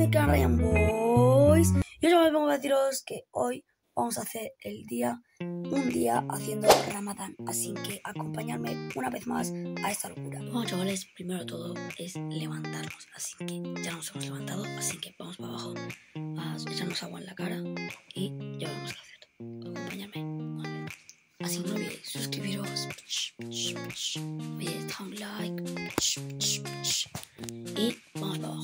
el canal Ryan Boys. Yo solo vengo a deciros que hoy vamos a hacer un día haciendo Ramadán, así que acompañadme una vez más a esta locura. Bueno, chavales, primero de todo es levantarnos, así que ya nos hemos levantado, así que vamos para abajo a echarnos agua en la cara y ya veremos qué hacer. Acompañadme una vez. Así que no olvidéis suscribiros, dejar un like y vamos para abajo.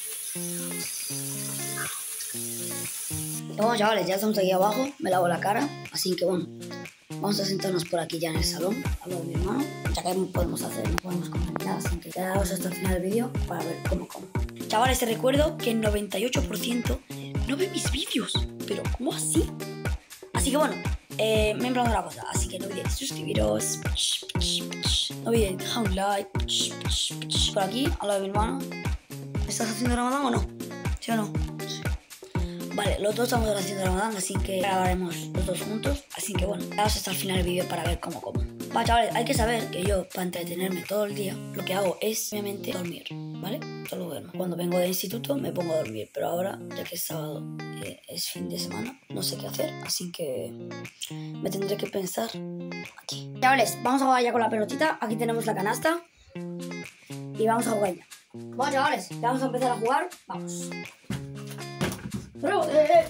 Bueno, chavales, ya estamos aquí abajo, me lavo la cara, así que bueno, vamos a sentarnos por aquí ya en el salón, al lado de mi hermano, ya que no podemos hacer, no podemos comer nada, así que quedaos hasta el final del vídeo para ver cómo como. Chavales, te recuerdo que el 98% no ve mis vídeos, pero ¿cómo así? Así que bueno, me he preguntado una cosa, así que no olvidéis suscribiros, no olvidéis dejar un like, por aquí, al lado de mi hermano. ¿Estás haciendo Ramadán o no? ¿Sí o no? Sí. Vale, los dos estamos haciendo Ramadán, así que grabaremos los dos juntos. Así que bueno, quedaos hasta el final del vídeo para ver cómo como. Vale, chavales, hay que saber que yo, para entretenerme todo el día, lo que hago es, obviamente, dormir, ¿vale? Solo duermo. Cuando vengo de instituto me pongo a dormir, pero ahora, ya que es sábado, es fin de semana, no sé qué hacer, así que me tendré que pensar aquí. Chavales, vamos a jugar ya con la pelotita. Aquí tenemos la canasta y vamos a jugar ya. Bueno, chavales, ya vamos a empezar a jugar. Vamos. ¡Rebote!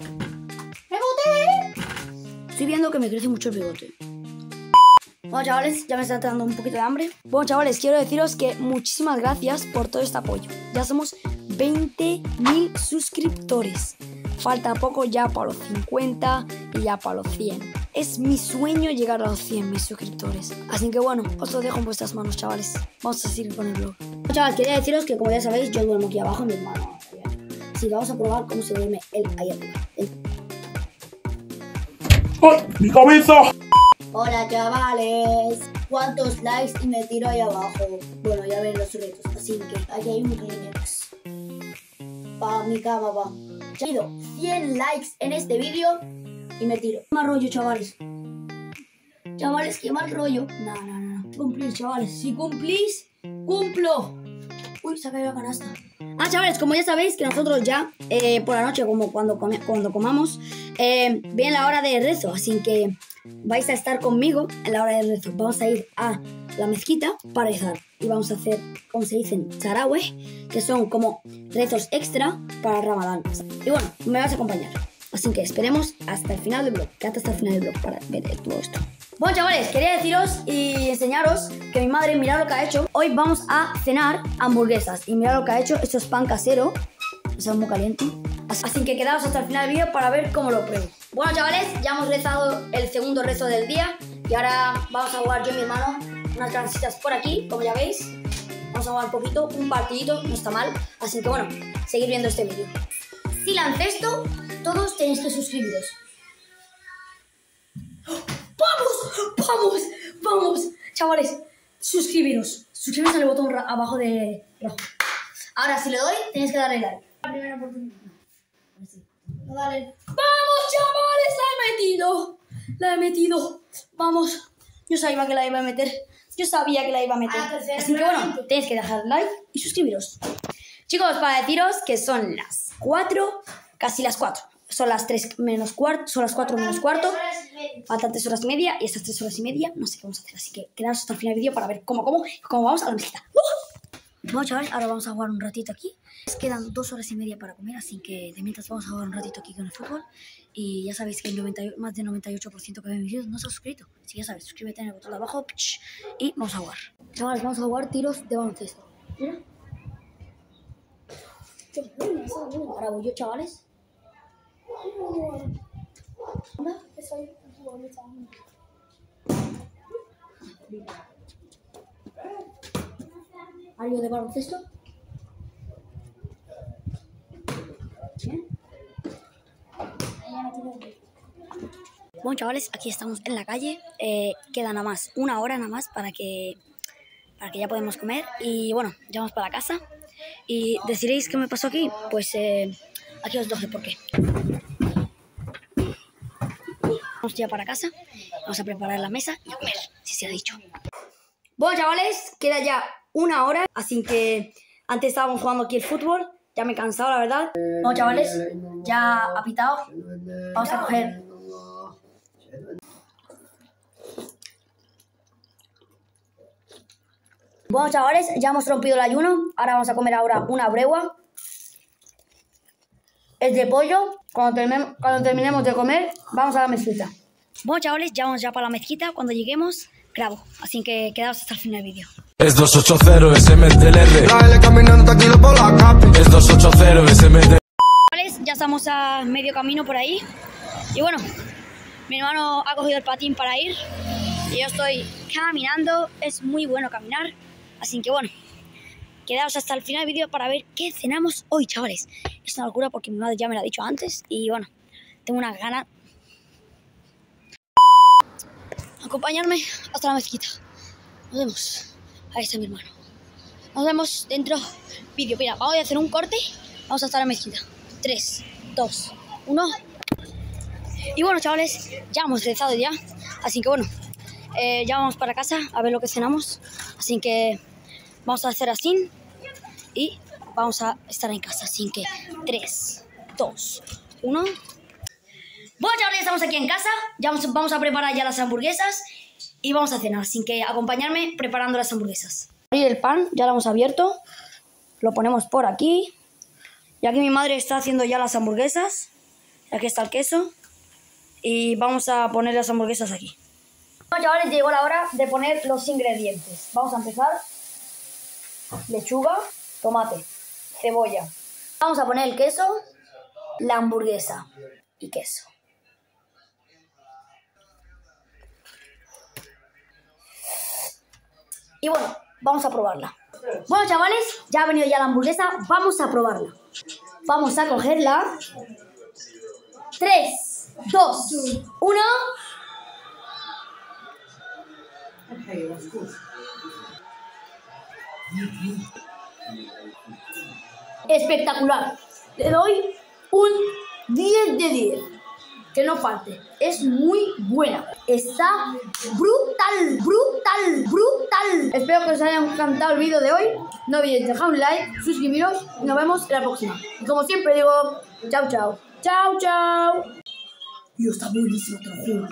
Estoy viendo que me crece mucho el bigote. Bueno, chavales, ya me está dando un poquito de hambre. Bueno, chavales, quiero deciros que muchísimas gracias por todo este apoyo. Ya somos 20.000 suscriptores. Falta poco ya para los 50 y ya para los 100. Es mi sueño llegar a los 100.000 suscriptores. Así que bueno, os lo dejo en vuestras manos, chavales. Vamos a seguir con el vlog. Bueno, chavales, quería deciros que como ya sabéis, yo duermo aquí abajo en mi hermano. Así que vamos a probar cómo se duerme él ahí arriba. ¡Ay, mi cabeza! Hola, chavales. ¿Cuántos likes y me tiro ahí abajo? Bueno, ya ven los retos. Así que aquí hay un Kleenex. Pa' mi cama, va. Ya he ido 100 likes en este vídeo y me tiro. Qué mal rollo, chavales. Chavales, qué mal rollo. No. Cumplir, chavales. Si cumplís, cumplo. Uy, se ha caído la canasta. Chavales, como ya sabéis que nosotros ya por la noche, como cuando comamos, viene la hora de rezo. Así que vais a estar conmigo en la hora de rezo. Vamos a ir a la mezquita para rezar. Y vamos a hacer, como se dicen, tarawih, que son como rezos extra para Ramadán. Y bueno, me vas a acompañar. Así que esperemos hasta el final del vlog. Quédate hasta el final del vlog para ver todo esto. Bueno, chavales, quería deciros y enseñaros que mi madre, mirad lo que ha hecho. Hoy vamos a cenar hamburguesas. Y mirad lo que ha hecho. Esto es pan casero. Está muy caliente. Así que quedaos hasta el final del vídeo para ver cómo lo pruebo. Bueno, chavales, ya hemos rezado el segundo rezo del día. Y ahora vamos a jugar yo y mi hermano unas clasitas por aquí, como ya veis. Vamos a jugar un poquito, un partidito, no está mal. Así que bueno, seguid viendo este vídeo. Si lancé esto, todos tenéis que suscribiros. ¡Vamos! Chavales, suscribiros. Suscribiros al botón abajo de rojo. Ahora, si le doy, tenéis que darle like. La primera oportunidad. Dale. ¡Vamos, chavales! ¡La he metido! Vamos. Yo sabía que la iba a meter. Así que bueno, tenéis que dejar like y suscribiros. Chicos, para deciros que son las 4, casi las 4. Son las 3 menos cuarto, son las 4 menos cuarto. Faltan 3 horas y media y estas 3 horas y media no sé qué vamos a hacer. Así que quedaos hasta el final del vídeo para ver cómo vamos a la mezquita. Bueno, chavales, ahora vamos a jugar un ratito aquí. Nos quedan 2 horas y media para comer, así que de mientras vamos a jugar un ratito aquí con el fútbol. Y ya sabéis que el más del 98% que ve mis vídeos no se ha suscrito. Así que ya sabéis, suscríbete en el botón de abajo y vamos a jugar. Chavales, vamos a jugar tiros de baloncesto. Mira. Ahora voy yo, chavales. ¿Algo de baloncesto? Bien. Bueno, chavales, aquí estamos en la calle. Queda nada más, una hora nada más para que ya podamos comer. Y bueno, ya vamos para casa. Y deciréis qué me pasó aquí. Pues aquí os dejo por qué. Vamos ya para casa, vamos a preparar la mesa y a comer, si se ha dicho. Bueno, chavales, queda ya una hora, así que antes estábamos jugando aquí el fútbol Ya me he cansado, la verdad. Bueno, chavales, ya ha pitado. Vamos a coger... Bueno, chavales, ya hemos rompido el ayuno. Ahora vamos a comer una bregua. Es de pollo. Cuando terminemos de comer, vamos a la mezquita. Bueno, chavales, ya vamos para la mezquita. Cuando lleguemos, grabo. Así que quedaos hasta el final del vídeo. Es 280 SMTLR. La L caminando tranquilo por la capi. Es 280 SMTLR. Chavales, ya estamos a medio camino por ahí. Y bueno, mi hermano ha cogido el patín para ir. Y yo estoy caminando. Es muy bueno caminar. Así que bueno, quedaos hasta el final del vídeo para ver qué cenamos hoy, chavales. Es una locura porque mi madre ya me lo ha dicho antes. Y bueno, tengo unas ganas. Acompañarme hasta la mezquita. Nos vemos. Ahí está mi hermano. Nos vemos dentro del vídeo. Mira, vamos a hacer un corte. Vamos hasta la mezquita. 3, 2, 1. Y bueno, chavales, ya hemos rezado ya. Así que bueno, ya vamos para casa a ver lo que cenamos. Así que vamos a hacer así y vamos a estar en casa. Así que 3, 2, 1. Bueno, chavales, estamos aquí en casa. Ya vamos a preparar ya las hamburguesas y vamos a cenar. Así que acompañarme preparando las hamburguesas. Abrir el pan, ya lo hemos abierto. Lo ponemos por aquí. Y aquí mi madre está haciendo ya las hamburguesas. Aquí está el queso. Y vamos a poner las hamburguesas aquí. Bueno, chavales, llegó la hora de poner los ingredientes. Vamos a empezar. Lechuga, tomate, cebolla. Vamos a poner el queso, la hamburguesa y queso. Y bueno, vamos a probarla. Bueno, chavales, ya ha venido ya la hamburguesa. Vamos a probarla. Vamos a cogerla. 3, 2, 1. Espectacular. Le doy un 10 de 10. Que no falte. Es muy buena. Está brutal, brutal, brutal. Espero que os haya encantado el vídeo de hoy. No olvidéis dejar un like, suscribiros y nos vemos en la próxima. Y como siempre digo, chao, chao. Chao, chao. Y está buenísimo, te lo juro.